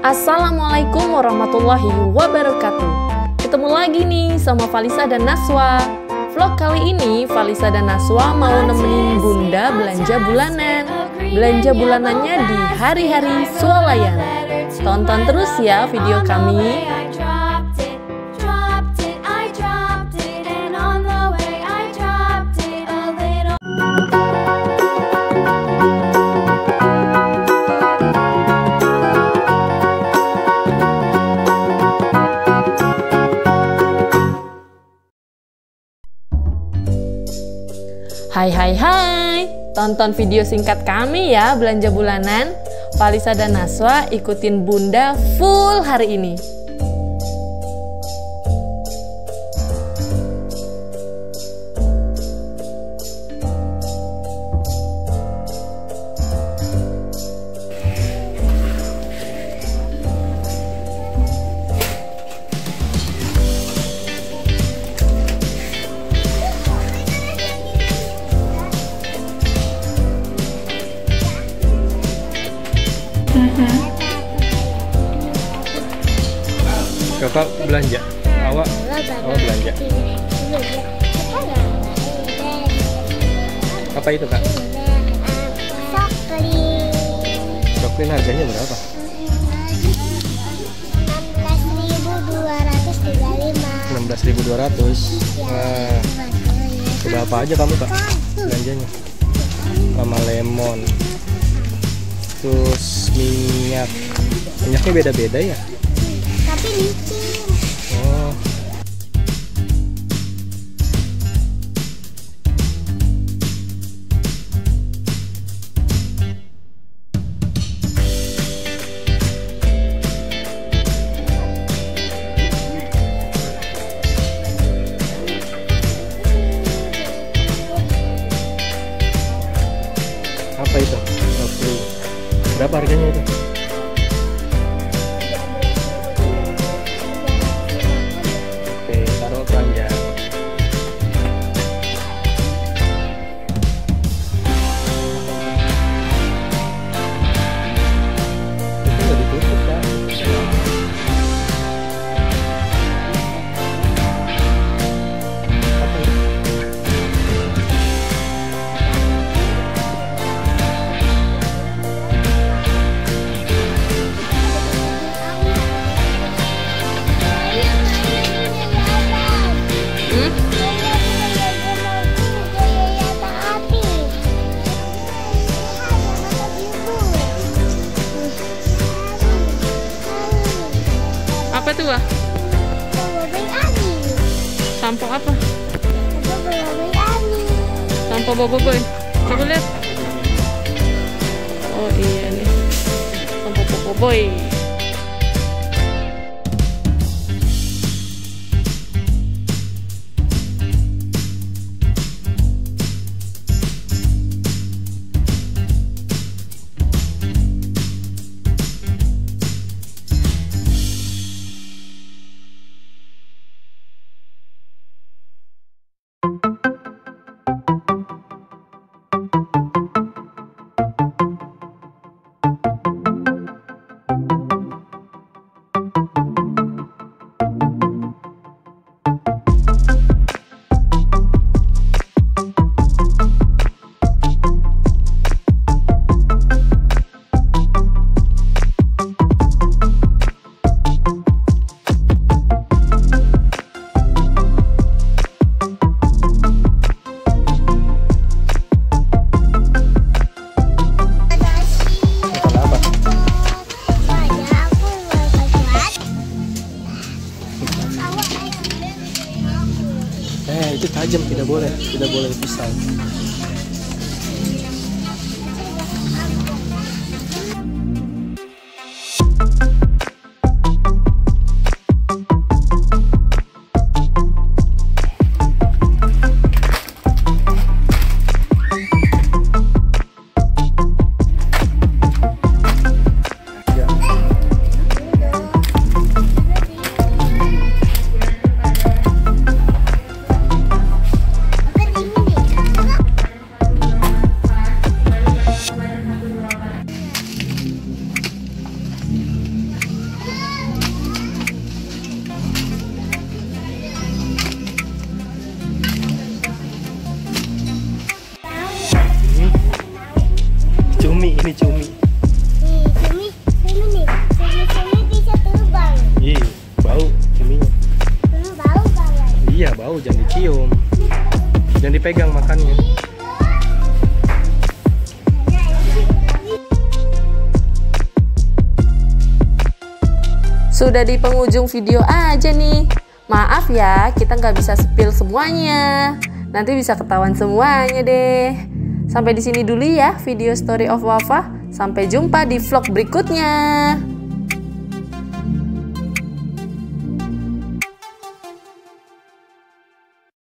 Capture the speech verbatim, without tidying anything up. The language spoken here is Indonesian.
Assalamualaikum warahmatullahi wabarakatuh. Ketemu lagi nih sama Falisa dan Naswa. Vlog kali ini Falisa dan Naswa mau nemenin Bunda belanja bulanan. Belanja bulanannya di hari-hari swalayan. Tonton terus ya video kami. Hai hai hai, tonton video singkat kami ya belanja bulanan. Falisa dan Naswa ikutin Bunda full hari ini. Kakak belanja, awak, awak belanja. Apa itu kak? Sokli. Sokli harganya berapa? enam belas ribu dua ratus. Wah, sudah apa aja kamu kak belanjanya? Sama lemon, terus minyak. Minyaknya beda-beda ya? Tapi licin. Oh. Apa itu? Oke. Berapa harganya itu? Apa tuh, Wah? Sampo apa? Sampo boboiboy. Coba lihat. Oh iya nih. Sampo boboiboy. Eh, itu tajam, tidak boleh, tidak boleh pisau. Ini cumi. Nih, cumi, cumi nih. Cumi, cumi bisa terbang. Ih, bau cuminya. Hmm, bau banget. Iya, bau, jangan dicium. Jangan dipegang makannya. Sudah di penghujung video aja nih. Maaf ya, kita nggak bisa spill semuanya. Nanti bisa ketahuan semuanya deh. Sampai di sini dulu ya video Story of Wafa. Sampai jumpa di vlog berikutnya.